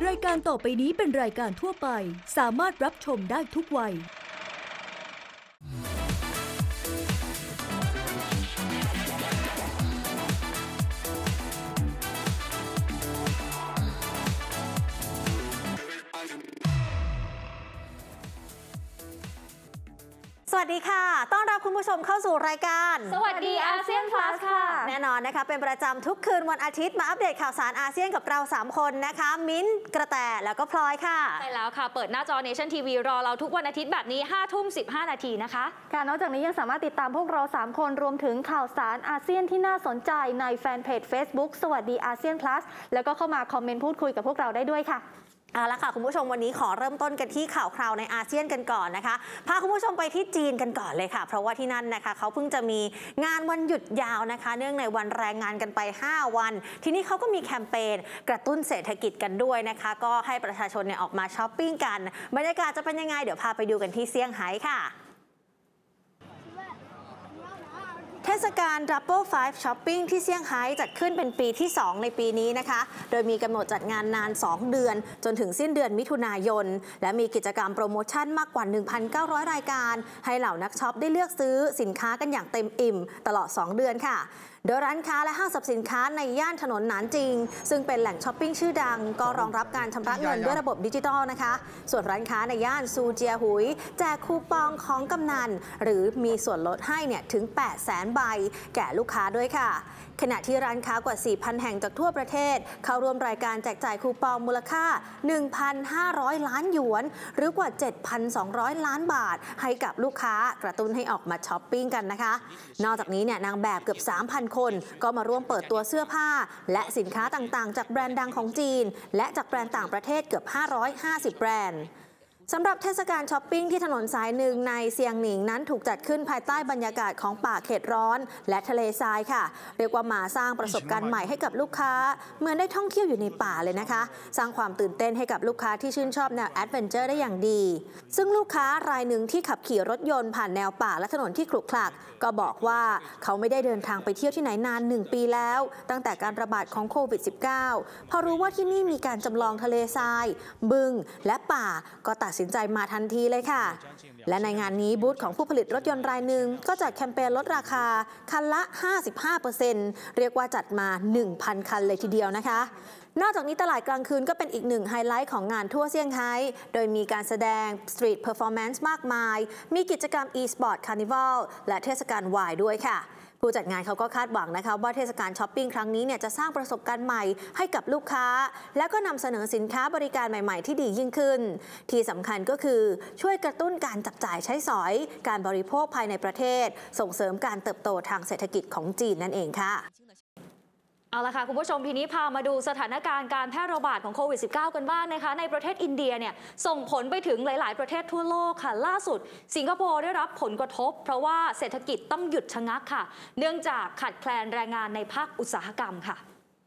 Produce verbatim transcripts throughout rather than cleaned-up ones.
รายการต่อไปนี้เป็นรายการทั่วไปสามารถรับชมได้ทุกวัยสวัสดีค่ะต้อนรับคุณผู้ชมเข้าสู่รายการสวัสดีอาเซียนพลัสค่ะแน่นอนนะคะเป็นประจำทุกคืนวันอาทิตย์มาอัปเดตข่าวสารอาเซียนกับเราสามคนนะคะมิ้นกระแตแล้วก็พลอยค่ะใช่แล้วค่ะเปิดหน้าจอ Nation ที วี รอเราทุกวันอาทิตย์แบบนี้ห้าทุ่มสิบห้านาทีนะคะค่ะนอกจากนี้ยังสามารถติดตามพวกเราสามคนรวมถึงข่าวสารอาเซียนที่น่าสนใจในแฟนเพจ Facebook สวัสดีอาเซียนพลัสแล้วก็เข้ามาคอมเมนต์พูดคุยกับพวกเราได้ด้วยค่ะเอาละค่ะคุณผู้ชมวันนี้ขอเริ่มต้นกันที่ข่าวคราวในอาเซียนกันก่อนนะคะพาคุณผู้ชมไปที่จีนกันก่อนเลยค่ะเพราะว่าที่นั่นนะคะเขาเพิ่งจะมีงานวันหยุดยาวนะคะเนื่องในวันแรงงานกันไปห้าวันทีนี้เขาก็มีแคมเปญกระตุ้นเศรษฐกิจกันด้วยนะคะก็ให้ประชาชนเนี่ยออกมาช้อปปิ้งกันบรรยากาศจะเป็นยังไงเดี๋ยวพาไปดูกันที่เซี่ยงไฮ้ค่ะเทศกาล Double Five Shopping ที่เซี่ยงไฮ้จัดขึ้นเป็นปีที่สองในปีนี้นะคะโดยมีกำหนดจัดงานนานสองเดือนจนถึงสิ้นเดือนมิถุนายนและมีกิจกรรมโปรโมชั่นมากกว่า หนึ่งพันเก้าร้อย รายการให้เหล่านักช็อปได้เลือกซื้อสินค้ากันอย่างเต็มอิ่มตลอดสองเดือนค่ะโดยร้านค้าและห้างสรรพสินค้าในย่านถนนหนานจิงซึ่งเป็นแหล่งช้อปปิ้งชื่อดังก็รองรับการชำระเงินด้วยระบบดิจิทัลนะคะส่วนร้านค้าในย่านซูเจียหุยแจกคูปองของกำนันหรือมีส่วนลดให้เนี่ยถึง แปดแสน ใบแก่ลูกค้าด้วยค่ะขณะที่ร้านค้ากว่า สี่พัน แห่งจากทั่วประเทศเข้าร่วมรายการแจกจ่ายคูปองมูลค่า หนึ่งพันห้าร้อย ล้านหยวนหรือกว่า เจ็ดพันสองร้อย ล้านบาทให้กับลูกค้ากระตุ้นให้ออกมาช้อปปิ้งกันนะคะนอกจากนี้เนี่ยนางแบบเกือบ สามพัน คนก็มาร่วมเปิดตัวเสื้อผ้าและสินค้าต่างๆจากแบรนด์ดังของจีนและจากแบรนด์ต่างประเทศเกือบห้าร้อยห้าสิบแบรนด์สำหรับเทศกาลช้อปปิ้งที่ถนนสายหนึ่งในเซียงหนิงนั้นถูกจัดขึ้นภายใต้บรรยากาศของป่าเขตร้อนและทะเลทรายค่ะเรียกว่ามาสร้างประสบการณ์ใหม่ให้กับลูกค้าเหมือนได้ท่องเที่ยวอยู่ในป่าเลยนะคะสร้างความตื่นเต้นให้กับลูกค้าที่ชื่นชอบแนวแอดเวนเจอร์ได้อย่างดีซึ่งลูกค้ารายหนึ่งที่ขับขี่รถยนต์ผ่านแนวป่าและถนนที่ขรุขระก็บอกว่าเขาไม่ได้เดินทางไปเที่ยวที่ไหนนานหนึ่งปีแล้วตั้งแต่การระบาดของโควิด สิบเก้า พอรู้ว่าที่นี่มีการจำลองทะเลทรายบึงและป่าก็ตัดสินใจมาทันทีเลยค่ะและในงานนี้บูธของผู้ผลิตรถยนต์รายหนึ่งก็จัดแคมเปญลดราคาคันละ ห้าสิบห้าเปอร์เซ็นต์ เรียกว่าจัดมา หนึ่งพัน คันเลยทีเดียวนะคะนอกจากนี้ตลาดกลางคืนก็เป็นอีกหนึ่งไฮไลท์ของงานทั่วเซี่ยงไฮ้โดยมีการแสดง Street Performance มากมายมีกิจกรรม e-sport Carnival และเทศกาลวายด้วยค่ะผู้จัดงานเขาก็คาดหวังนะคะว่าเทศกาลช้อปปิ้งครั้งนี้เนี่ยจะสร้างประสบการณ์ใหม่ให้กับลูกค้าและก็นำเสนอสินค้าบริการใหม่ๆที่ดียิ่งขึ้นที่สำคัญก็คือช่วยกระตุ้นการจับจ่ายใช้สอยการบริโภคภายในประเทศส่งเสริมการเติบโตทางเศรษฐกิจของจีนนั่นเองค่ะเอาละค่ะคุณผู้ชมทีนี้พามาดูสถานการณ์การแพร่ระบาดของโควิด สิบเก้า กันบ้างนะคะในประเทศอินเดียเนี่ยส่งผลไปถึงหลายๆประเทศทั่วโลกค่ะล่าสุดสิงคโปร์ได้รับผลกระทบเพราะว่าเศรษฐกิจต้องหยุดชะงักค่ะเนื่องจากขาดแคลนแรงงานในภาคอุตสาหกรรมค่ะ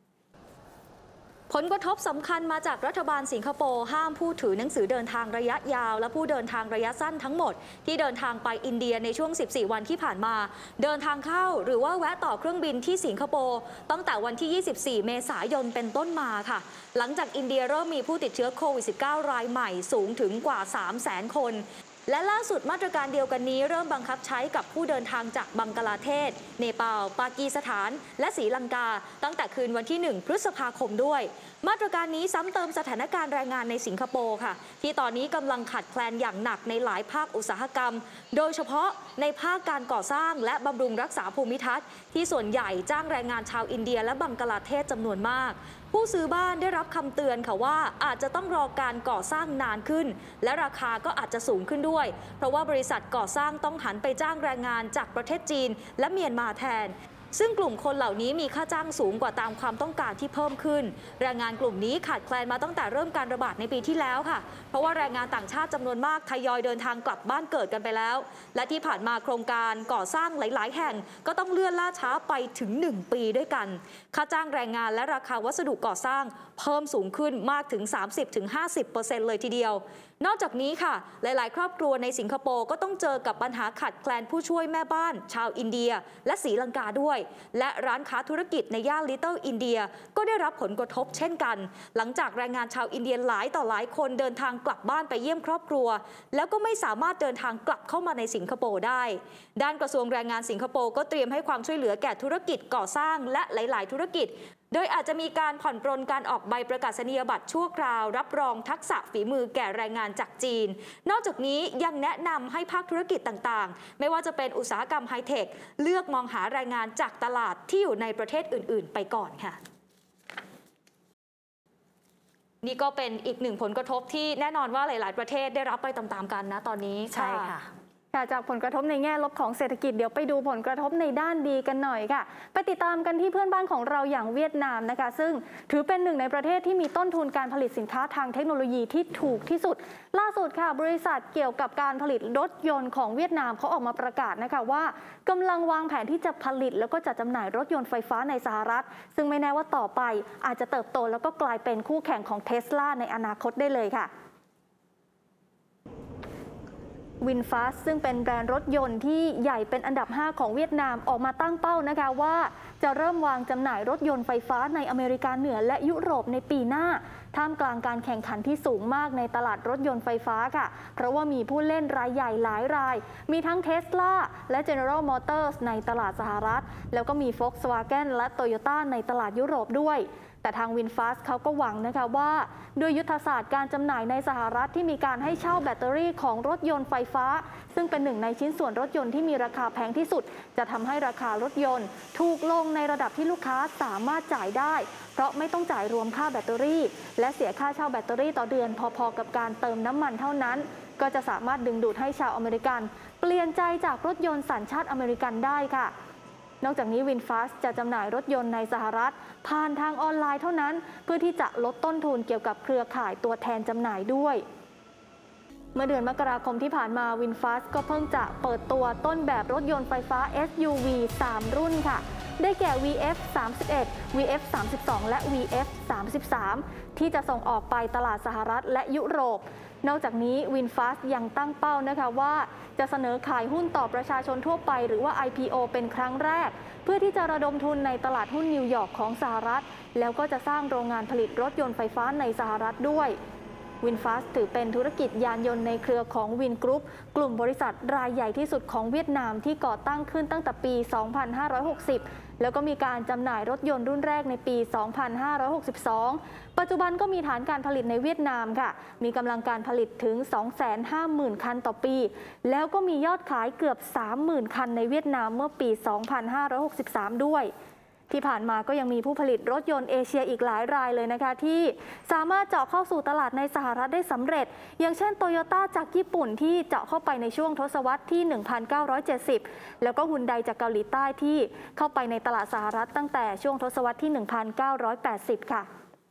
ผลกระทบสำคัญมาจากรัฐบาลสิงคโปร์ห้ามผู้ถือหนังสือเดินทางระยะยาวและผู้เดินทางระยะสั้นทั้งหมดที่เดินทางไปอินเดียในช่วงสิบสี่วันที่ผ่านมาเดินทางเข้าหรือว่าแวะต่อเครื่องบินที่สิงคโปร์ตั้งแต่วันที่ยี่สิบสี่เมษายนเป็นต้นมาค่ะหลังจากอินเดียเริ่มมีผู้ติดเชื้อโควิด สิบเก้า รายใหม่สูงถึงกว่า สามแสน คนและล่าสุดมาตรการเดียวกันนี้เริ่มบังคับใช้กับผู้เดินทางจากบังกลาเทศเนปาลปากีสถานและศรีลังกาตั้งแต่คืนวันที่หนึ่งพฤษภาคมด้วยมาตรการนี้ซ้ำเติมสถานการณ์แรงงานในสิงคโปร์ค่ะที่ตอนนี้กำลังขาดแคลนอย่างหนักในหลายภาคอุตสาหกรรมโดยเฉพาะในภาคการก่อสร้างและบำรุงรักษาภูมิทัศน์ที่ส่วนใหญ่จ้างแรงงานชาวอินเดียและบังกลาเทศจำนวนมากผู้ซื้อบ้านได้รับคำเตือนค่ะว่าอาจจะต้องรอการก่อสร้างนานขึ้นและราคาก็อาจจะสูงขึ้นด้วยเพราะว่าบริษัทก่อสร้างต้องหันไปจ้างแรงงานจากประเทศจีนและเมียนมาแทนซึ่งกลุ่มคนเหล่านี้มีค่าจ้างสูงกว่าตามความต้องการที่เพิ่มขึ้นแรงงานกลุ่มนี้ขาดแคลนมาตั้งแต่เริ่มการระบาดในปีที่แล้วค่ะเพราะว่าแรงงานต่างชาติจำนวนมากทยอยเดินทางกลับบ้านเกิดกันไปแล้วและที่ผ่านมาโครงการก่อสร้างหลายๆแห่งก็ต้องเลื่อนล่าช้าไปถึงหนึ่งปีด้วยกันค่าจ้างแรงงานและราคาวัสดุก่อสร้างเพิ่มสูงขึ้นมากถึง สามสิบถึงห้าสิบเปอร์เซ็นต์ เลยทีเดียวนอกจากนี้ค่ะหลายๆ ครอบครัวในสิงคโปร์ก็ต้องเจอกับปัญหาขาดแคลนผู้ช่วยแม่บ้านชาวอินเดียและศรีลังกาด้วยและร้านค้าธุรกิจในย่าน Little India ก็ได้รับผลกระทบเช่นกันหลังจากแรงงานชาวอินเดียหลายต่อหลายคนเดินทางกลับบ้านไปเยี่ยมครอบครัวแล้วก็ไม่สามารถเดินทางกลับเข้ามาในสิงคโปร์ได้ด้านกระทรวงแรงงานสิงคโปร์ก็เตรียมให้ความช่วยเหลือแก่ธุรกิจก่อสร้างและหลายๆ ธุรกิจโดยอาจจะมีการผ่อนปรนการออกใบประกาศนียบัตรชั่วคราวรับรองทักษะฝีมือแก่แรงงานจากจีนนอกจากนี้ยังแนะนำให้ภาคธุรกิจต่างๆไม่ว่าจะเป็นอุตสาหกรรมไฮเทคเลือกมองหาแรงงานจากตลาดที่อยู่ในประเทศอื่นๆไปก่อนค่ะนี่ก็เป็นอีกหนึ่งผลกระทบที่แน่นอนว่าหลายๆประเทศได้รับไปตามๆกันนะตอนนี้ใช่ค่ะจากผลกระทบในแง่ลบของเศรษฐกิจเดี๋ยวไปดูผลกระทบในด้านดีกันหน่อยค่ะไปติดตามกันที่เพื่อนบ้านของเราอย่างเวียดนามนะคะซึ่งถือเป็นหนึ่งในประเทศที่มีต้นทุนการผลิตสินค้าทางเทคโนโลยีที่ถูกที่สุดล่าสุดค่ะบริษัทเกี่ยวกับการผลิตรถยนต์ของเวียดนามเขาออกมาประกาศนะคะว่ากำลังวางแผนที่จะผลิตแล้วก็จัดจำหน่ายรถยนต์ไฟฟ้าในสหรัฐซึ่งไม่แน่ว่าต่อไปอาจจะเติบโตแล้วก็กลายเป็นคู่แข่งของ Tesla ในอนาคตได้เลยค่ะVinFast ซึ่งเป็นแบรนด์รถยนต์ที่ใหญ่เป็นอันดับห้าของเวียดนามออกมาตั้งเป้านะคะว่าจะเริ่มวางจำหน่ายรถยนต์ไฟฟ้าในอเมริกาเหนือและยุโรปในปีหน้าท่ามกลางการแข่งขันที่สูงมากในตลาดรถยนต์ไฟฟ้าค่ะเพราะว่ามีผู้เล่นรายใหญ่หลายรายมีทั้ง Tesla และ General Motors ในตลาดสหรัฐแล้วก็มี Volkswagen และ Toyota ในตลาดยุโรปด้วยแต่ทาง VinFast เขาก็หวังนะคะว่าด้วยยุทธศาสตร์การจำหน่ายในสหรัฐที่มีการให้เช่าแบตเตอรี่ของรถยนต์ไฟฟ้าซึ่งเป็นหนึ่งในชิ้นส่วนรถยนต์ที่มีราคาแพงที่สุดจะทำให้ราคารถยนต์ถูกลงในระดับที่ลูกค้าสามารถจ่ายได้เพราะไม่ต้องจ่ายรวมค่าแบตเตอรี่และเสียค่าเช่าแบตเตอรี่ต่อเดือนพอๆกับการเติมน้ำมันเท่านั้นก็จะสามารถดึงดูดให้ชาวอเมริกันเปลี่ยนใจจากรถยนต์สัญชาติอเมริกันได้ค่ะนอกจากนี้ VinFast จะจำหน่ายรถยนต์ในสหรัฐผ่านทางออนไลน์เท่านั้นเพื่อที่จะลดต้นทุนเกี่ยวกับเครือข่ายตัวแทนจำหน่ายด้วยเมื่อเดือนมกราคมที่ผ่านมา VinFast ก็เพิ่งจะเปิดตัวต้นแบบรถยนต์ไฟฟ้า เอส ยู วี สาม รุ่นค่ะได้แก่ วี เอฟ สามสิบเอ็ด วี เอฟ สามสิบสอง และ วี เอฟ สามสิบสาม ที่จะส่งออกไปตลาดสหรัฐและยุโรปนอกจากนี้ VinFast ยังตั้งเป้านะคะว่าจะเสนอขายหุ้นต่อประชาชนทั่วไปหรือว่า ไอ พี โอ เป็นครั้งแรกเพื่อที่จะระดมทุนในตลาดหุ้นนิวยอร์กของสหรัฐแล้วก็จะสร้างโรงงานผลิตรถยนต์ไฟฟ้าในสหรัฐด้วย VinFast ถือเป็นธุรกิจยานยนต์ในเครือของ Vin Group กลุ่มบริษัทรายใหญ่ที่สุดของเวียดนามที่ก่อตั้งขึ้นตั้งแต่ปี สองพันห้าร้อยหกสิบ แล้วก็มีการจำหน่ายรถยนต์รุ่นแรกในปี สองพันห้าร้อยหกสิบสอง ปัจจุบันก็มีฐานการผลิตในเวียดนามค่ะมีกำลังการผลิตถึง สองแสนห้าหมื่น คันต่อปีแล้วก็มียอดขายเกือบ สามหมื่น คันในเวียดนามเมื่อปี สองพันห้าร้อยหกสิบสาม ด้วยที่ผ่านมาก็ยังมีผู้ผลิตรถยนต์เอเชียอีกหลายรายเลยนะคะที่สามารถเจาะเข้าสู่ตลาดในสหรัฐได้สำเร็จอย่างเช่นโตโยต้าจากญี่ปุ่นที่เจาะเข้าไปในช่วงทศวรรษที่ หนึ่งพันเก้าร้อยเจ็ดสิบ แล้วก็ฮุนไดจากเกาหลีใต้ที่เข้าไปในตลาดสหรัฐตั้งแต่ช่วงทศวรรษที่ หนึ่งพันเก้าร้อยแปดสิบ ค่ะ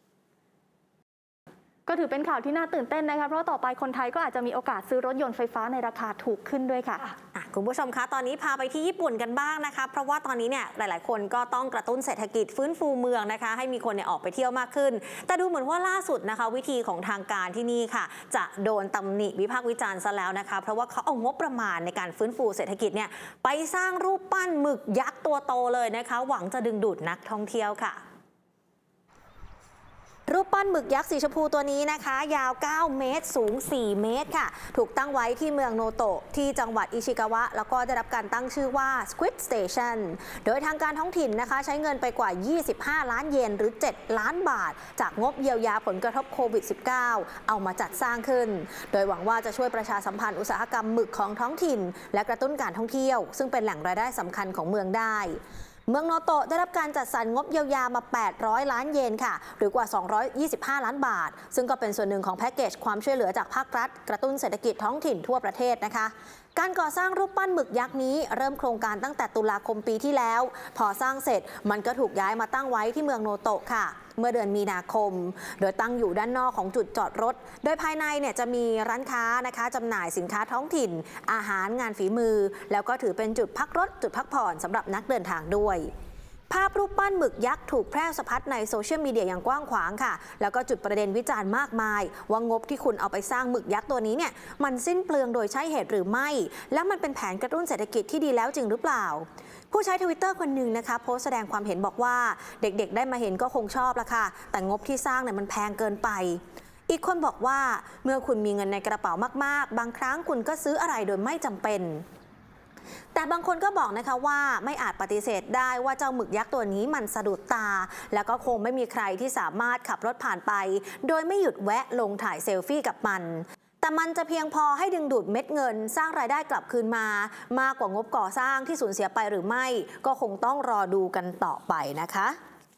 ก็ถือเป็นข่าวที่น่าตื่นเต้นนะคะเพราะต่อไปคนไทยก็อาจจะมีโอกาสซื้อรถยนต์ไฟฟ้าในราคาถูกขึ้นด้วยค่ะคุณผู้ชมคะตอนนี้พาไปที่ญี่ปุ่นกันบ้างนะคะเพราะว่าตอนนี้เนี่ยหลายๆคนก็ต้องกระตุ้นเศรษฐกิจฟื้นฟูเมืองนะคะให้มีคนเนี่ยออกไปเที่ยวมากขึ้นแต่ดูเหมือนว่าล่าสุดนะคะวิธีของทางการที่นี่ค่ะจะโดนตำหนิวิพากษ์วิจารณ์ซะแล้วนะคะเพราะว่าเขาเอางบประมาณในการฟื้นฟูเศรษฐกิจเนี่ยไปสร้างรูปปั้นหมึกยักษ์ตัวโตเลยนะคะหวังจะดึงดูดนักท่องเที่ยวค่ะรูปปั้นหมึกยักษ์สีชมพูตัวนี้นะคะยาวเก้าเมตรสูงสี่เมตรค่ะถูกตั้งไว้ที่เมืองโนโตะที่จังหวัดอิชิกาวะแล้วก็ได้รับการตั้งชื่อว่า Squid Station โดยทางการท้องถิ่นนะคะใช้เงินไปกว่ายี่สิบห้าล้านเยนหรือเจ็ดล้านบาทจากงบเยียวยาผลกระทบโควิด สิบเก้า เอามาจัดสร้างขึ้นโดยหวังว่าจะช่วยประชาสัมพันธ์อุตสาหกรรมหมึกของท้องถิ่นและกระตุ้นการท่องเที่ยวซึ่งเป็นแหล่งรายได้สำคัญของเมืองได้เมืองโนโตะได้รับการจัดสรรงบเยียวยามาแปดร้อยล้านเยนค่ะหรือกว่าสองร้อยยี่สิบห้าล้านบาทซึ่งก็เป็นส่วนหนึ่งของแพ็กเกจความช่วยเหลือจากภาครัฐกระตุ้นเศรษฐกิจท้องถิ่นทั่วประเทศนะคะการก่อสร้างรูปปั้นหมึกยักษ์นี้เริ่มโครงการตั้งแต่ตุลาคมปีที่แล้วพอสร้างเสร็จมันก็ถูกย้ายมาตั้งไว้ที่เมืองโนโตะค่ะเมื่อเดือนมีนาคมโดยตั้งอยู่ด้านนอกของจุดจอดรถโดยภายในเนี่ยจะมีร้านค้านะคะจำหน่ายสินค้าท้องถิ่นอาหารงานฝีมือแล้วก็ถือเป็นจุดพักรถจุดพักผ่อนสำหรับนักเดินทางด้วยภาพรูปปั้นหมึกยักษ์ถูกแพร่สะพัดในโซเชียลมีเดียอย่างกว้างขวางค่ะแล้วก็จุดประเด็นวิจารณ์มากมายว่างบที่คุณเอาไปสร้างหมึกยักษ์ตัวนี้เนี่ยมันสิ้นเปลืองโดยใช่เหตุหรือไม่และมันเป็นแผนกระตุ้นเศรษฐกิจที่ดีแล้วจริงหรือเปล่าผู้ใช้ ทวิตเตอร์ คนหนึ่งนะคะโพสต์แสดงความเห็นบอกว่าเด็กๆได้มาเห็นก็คงชอบละค่ะแต่งบที่สร้างเนี่ยมันแพงเกินไปอีกคนบอกว่าเมื่อคุณมีเงินในกระเป๋ามากๆบางครั้งคุณก็ซื้ออะไรโดยไม่จำเป็นแต่บางคนก็บอกนะคะว่าไม่อาจปฏิเสธได้ว่าเจ้าหมึกยักษ์ตัวนี้มันสะดุดตาแล้วก็คงไม่มีใครที่สามารถขับรถผ่านไปโดยไม่หยุดแวะลงถ่ายเซลฟี่กับมันแต่มันจะเพียงพอให้ดึงดูดเม็ดเงินสร้างรายได้กลับคืนมามากกว่างบก่อสร้างที่สูญเสียไปหรือไม่ก็คงต้องรอดูกันต่อไปนะคะ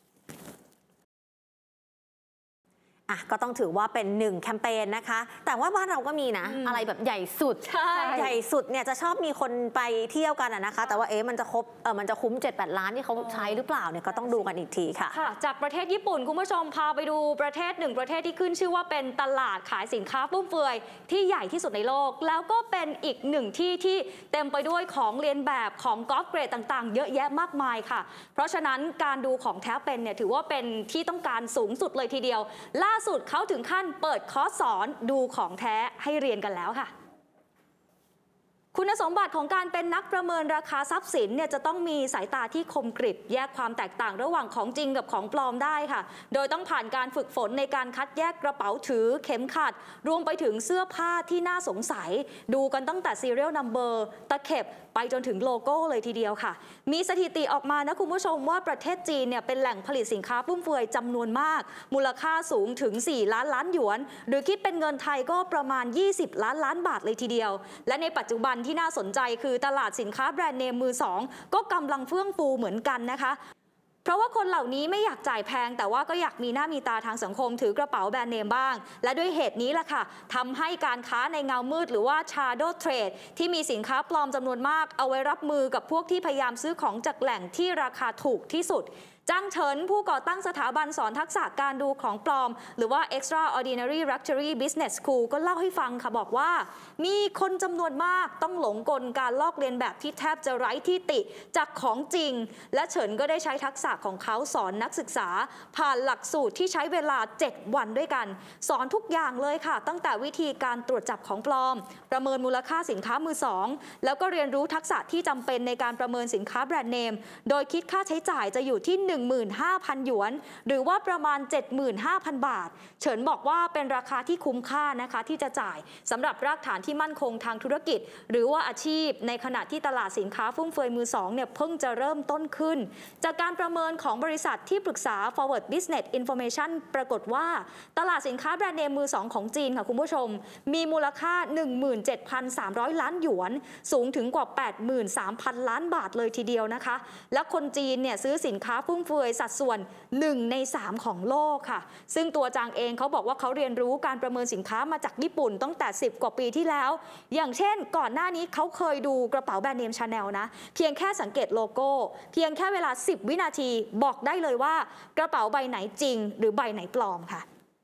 อ่ะก็ต้องถือว่าเป็นหนึ่งแคมเปญนะคะแต่ว่าบ้านเราก็มีนะ อ, อะไรแบบใหญ่สุดใช่ใหญ่สุดเนี่ยจะชอบมีคนไปเที่ยวกันนะคะแต่ว่าเอ๊ะมันจะครบเออมันจะคุ้ม เจ็ดแปด ล้านที่เขาใช้หรือเปล่าเนี่ยก็ต้องดูกันอีกทีค่ะค่ะจากประเทศญี่ปุ่นคุณผู้ชมพาไปดูประเทศหนึ่งประเทศที่ขึ้นชื่อว่าเป็นตลาดขายสินค้าฟุ่มเฟือยที่ใหญ่ที่สุดในโลกแล้วก็เป็นอีกหนึ่งที่ที่เต็มไปด้วยของเลียนแบบของกอล์ฟเกรดต่างๆเยอะแยะมากมายค่ะเพราะฉะนั้นการดูของแท้เป็นเนี่ยถือว่าเป็นที่ต้องการสูงสุดเลยทีเดียวล่าสุดเขาถึงขั้นเปิดคอร์สสอนดูของแท้ให้เรียนกันแล้วค่ะคุณสมบัติของการเป็นนักประเมินราคาทรัพย์สินเนี่ยจะต้องมีสายตาที่คมกริบแยกความแตกต่างระหว่างของจริงกับของปลอมได้ค่ะโดยต้องผ่านการฝึกฝนในการคัดแยกกระเป๋าถือเข็มขัดรวมไปถึงเสื้อผ้าที่น่าสงสัยดูกันตั้งแต่ serial number ตะเข็บไปจนถึงโลโก้เลยทีเดียวค่ะมีสถิติออกมานะคุณผู้ชมว่าประเทศจีนเนี่ยเป็นแหล่งผลิตสินค้าฟุ่มเฟือยจำนวนมากมูลค่าสูงถึงสี่ล้านล้านหยวนหรือคิดเป็นเงินไทยก็ประมาณยี่สิบล้านล้านบาทเลยทีเดียวและในปัจจุบันที่น่าสนใจคือตลาดสินค้าแบรนด์เนมมือสองก็กำลังเฟื่องฟูเหมือนกันนะคะเพราะว่าคนเหล่านี้ไม่อยากจ่ายแพงแต่ว่าก็อยากมีหน้ามีตาทางสังคมถือกระเป๋าแบรนด์เนมบ้างและด้วยเหตุนี้แหละค่ะทำให้การค้าในเงามืดหรือว่า shadow trade ที่มีสินค้าปลอมจำนวนมากเอาไว้รับมือกับพวกที่พยายามซื้อของจากแหล่งที่ราคาถูกที่สุดจ้างเฉินผู้ก่อตั้งสถาบันสอนทักษะการดูของปลอมหรือว่า Extraordinary Luxury Business School ก็เล่าให้ฟังค่ะบอกว่ามีคนจำนวนมากต้องหลงกลการลอกเลียนแบบที่แทบจะไร้ที่ติจากของจริงและเฉินก็ได้ใช้ทักษะของเขาสอนนักศึกษาผ่านหลักสูตรที่ใช้เวลาเจ็ดวันด้วยกันสอนทุกอย่างเลยค่ะตั้งแต่วิธีการตรวจจับของปลอมประเมินมูลค่าสินค้ามือสองแล้วก็เรียนรู้ทักษะที่จำเป็นในการประเมินสินค้าแบรนด์เนมโดยคิดค่าใช้จ่ายจะอยู่ที่หนึ่ง หนึ่งหมื่นห้าพัน หยวนหรือว่าประมาณ เจ็ดหมื่นห้าพัน บาทเฉินบอกว่าเป็นราคาที่คุ้มค่านะคะที่จะจ่ายสำหรับรากฐานที่มั่นคงทางธุรกิจหรือว่าอาชีพในขณะที่ตลาดสินค้าฟุ่มเฟือยมือสองเนี่ยเพิ่งจะเริ่มต้นขึ้นจากการประเมินของบริษัทที่ปรึกษา Forward Business Information ปรากฏว่าตลาดสินค้าแบรนด์เนมมือสองของจีนค่ะคุณผู้ชมมีมูลค่า หนึ่งหมื่นเจ็ดพันสามร้อย ล้านหยวนสูงถึงกว่า แปดหมื่นสามพัน ล้านบาทเลยทีเดียวนะคะและคนจีนเนี่ยซื้อสินค้าฟุ่มเฟือยสัดส่วนหนึ่งในสามของโลกค่ะซึ่งตัวจางเองเขาบอกว่าเขาเรียนรู้การประเมินสินค้ามาจากญี่ปุ่นตั้งแต่สิบกว่าปีที่แล้วอย่างเช่นก่อนหน้านี้เขาเคยดูกระเป๋าแบรนด์เนม Chanel นะเพียงแค่สังเกตโลโก้เพียงแค่เวลาสิบวินาทีบอกได้เลยว่ากระเป๋าใบไหนจริงหรือใบไหนปลอมค่ะ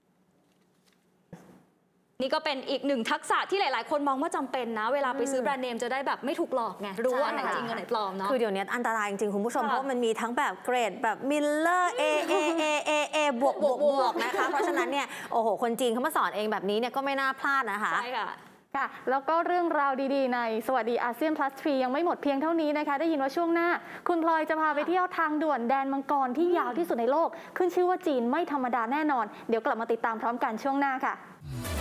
นี่ก็เป็นอีกหนึ่งทักษะที่หลายๆคนมองว่าจำเป็นนะเวลาไปซื้อแบรนด์เนมจะได้แบบไม่ถูกหลอกไงรู้ว่าไหนจริงกับไหนปลอมเนาะคือเดี๋ยวนี้อันตรายจริงๆคุณผู้ชมเพราะมันมีทั้งแบบเกรดแบบมิลเลอร์ A A A A A A บวกบวกบวกนะคะเพราะฉะนั้นเนี่ยโอ้โหคนจีนเขามาสอนเองแบบนี้เนี่ยก็ไม่น่าพลาดนะคะใช่ค่ะค่ะแล้วก็เรื่องราวดีๆในสวัสดีอาเซียน plus ทรียังไม่หมดเพียงเท่านี้นะคะได้ยินว่าช่วงหน้าคุณพลอยจะพาไปเที่ยวทางด่วนแดนมังกรที่ยาวที่สุดในโลกขึ้นชื่อว่าจีนไม่ธรรมดาแน่นอนเดี๋ยวกลับมาติดตามพร้อมกันช่วงหน้าค่ะ